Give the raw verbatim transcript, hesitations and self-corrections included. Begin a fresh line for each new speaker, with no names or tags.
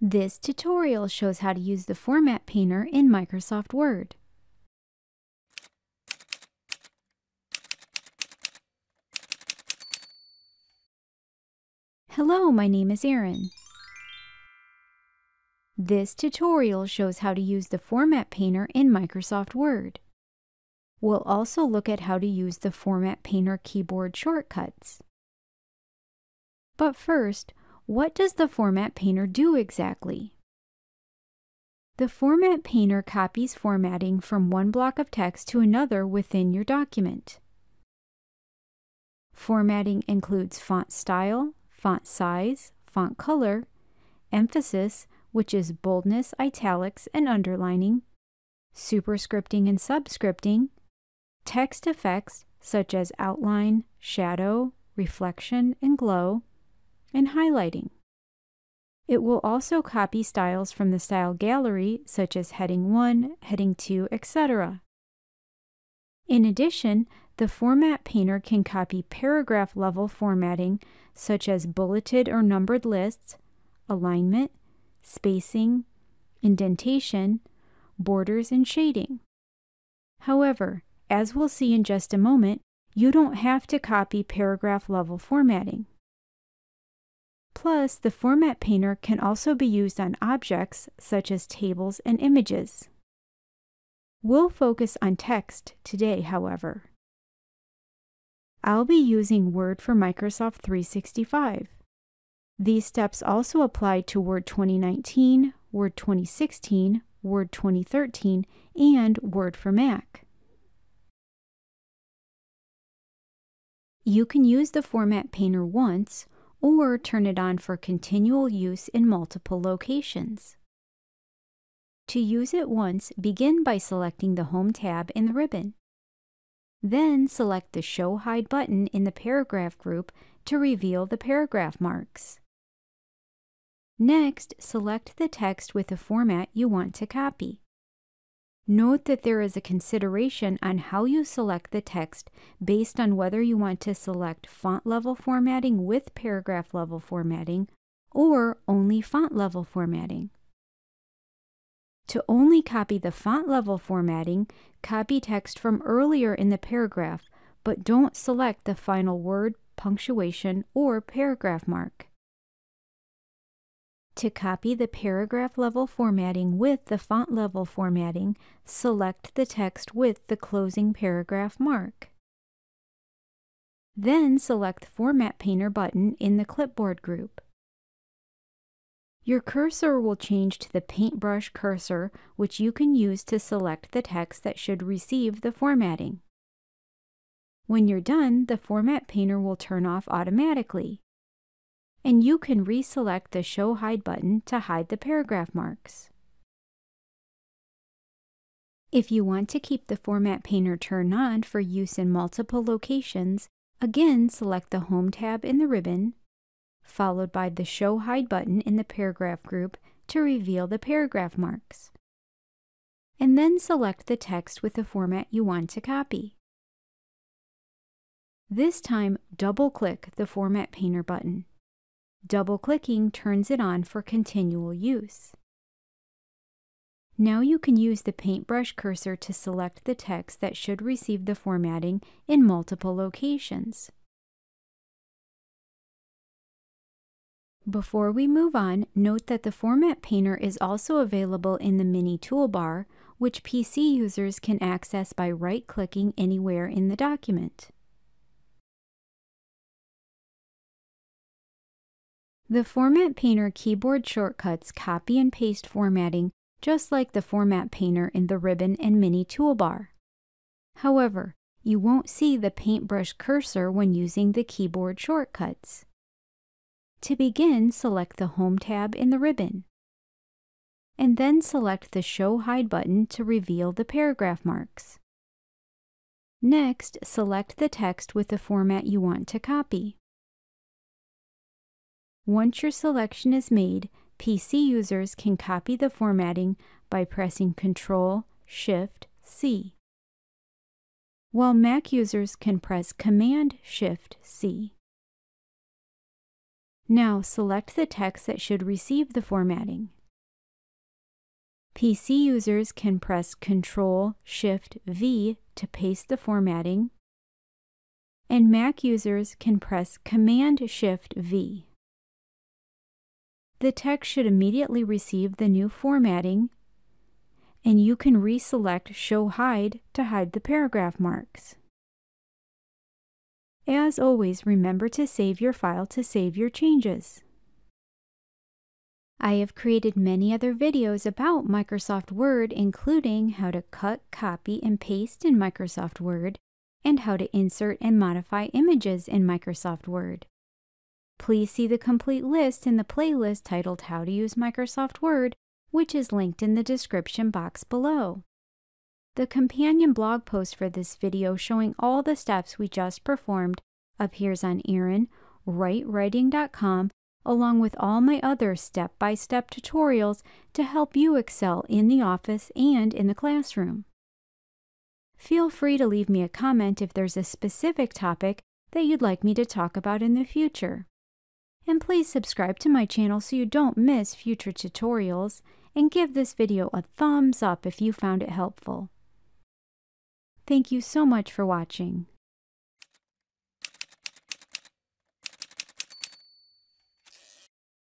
This tutorial shows how to use the Format Painter in Microsoft Word. Hello, my name is Erin. This tutorial shows how to use the Format Painter in Microsoft Word. We'll also look at how to use the Format Painter keyboard shortcuts. But first, what does the Format Painter do exactly? The Format Painter copies formatting from one block of text to another within your document. Formatting includes font style, font size, font color, emphasis, which is boldness, italics, and underlining, superscripting and subscripting, text effects such as outline, shadow, reflection, and glow, and highlighting. It will also copy styles from the style gallery such as heading one, heading two, et cetera. In addition, the Format Painter can copy paragraph level formatting such as bulleted or numbered lists, alignment, spacing, indentation, borders, and shading. However, as we'll see in just a moment, you don't have to copy paragraph level formatting. Plus, the Format Painter can also be used on objects such as tables and images. We'll focus on text today, however. I'll be using Word for Microsoft three sixty-five. These steps also apply to Word twenty nineteen, Word twenty sixteen, Word twenty thirteen, and Word for Mac. You can use the Format Painter once or turn it on for continual use in multiple locations. To use it once, begin by selecting the Home tab in the ribbon. Then select the Show Hide button in the paragraph group to reveal the paragraph marks. Next, select the text with the format you want to copy. Note that there is a consideration on how you select the text based on whether you want to select font level formatting with paragraph level formatting or only font level formatting. To only copy the font level formatting, copy text from earlier in the paragraph, but don't select the final word, punctuation, or paragraph mark. To copy the paragraph level formatting with the font level formatting, select the text with the closing paragraph mark. Then select the Format Painter button in the clipboard group. Your cursor will change to the paintbrush cursor, which you can use to select the text that should receive the formatting. When you're done, the Format Painter will turn off automatically, and you can reselect the Show Hide button to hide the paragraph marks. If you want to keep the Format Painter turned on for use in multiple locations, again select the Home tab in the ribbon, followed by the Show Hide button in the paragraph group to reveal the paragraph marks. And then select the text with the format you want to copy. This time, double-click the Format Painter button. Double-clicking turns it on for continual use. Now you can use the paintbrush cursor to select the text that should receive the formatting in multiple locations. Before we move on, note that the Format Painter is also available in the Mini toolbar, which P C users can access by right-clicking anywhere in the document. The Format Painter keyboard shortcuts copy and paste formatting just like the Format Painter in the ribbon and Mini toolbar. However, you won't see the paintbrush cursor when using the keyboard shortcuts. To begin, select the Home tab in the ribbon, and then select the Show Hide button to reveal the paragraph marks. Next, select the text with the format you want to copy. Once your selection is made, P C users can copy the formatting by pressing control shift C, while Mac users can press command shift C. Now select the text that should receive the formatting. P C users can press control shift V to paste the formatting, and Mac users can press command shift V. The text should immediately receive the new formatting, and you can reselect Show Hide to hide the paragraph marks. As always, remember to save your file to save your changes. I have created many other videos about Microsoft Word, including how to cut, copy, and paste in Microsoft Word, and how to insert and modify images in Microsoft Word. Please see the complete list in the playlist titled How to Use Microsoft Word, which is linked in the description box below. The companion blog post for this video showing all the steps we just performed appears on Erin Write Writing dot com, along with all my other step-by-step tutorials to help you excel in the office and in the classroom. Feel free to leave me a comment if there's a specific topic that you'd like me to talk about in the future. And please subscribe to my channel so you don't miss future tutorials, and give this video a thumbs up if you found it helpful. Thank you so much for watching.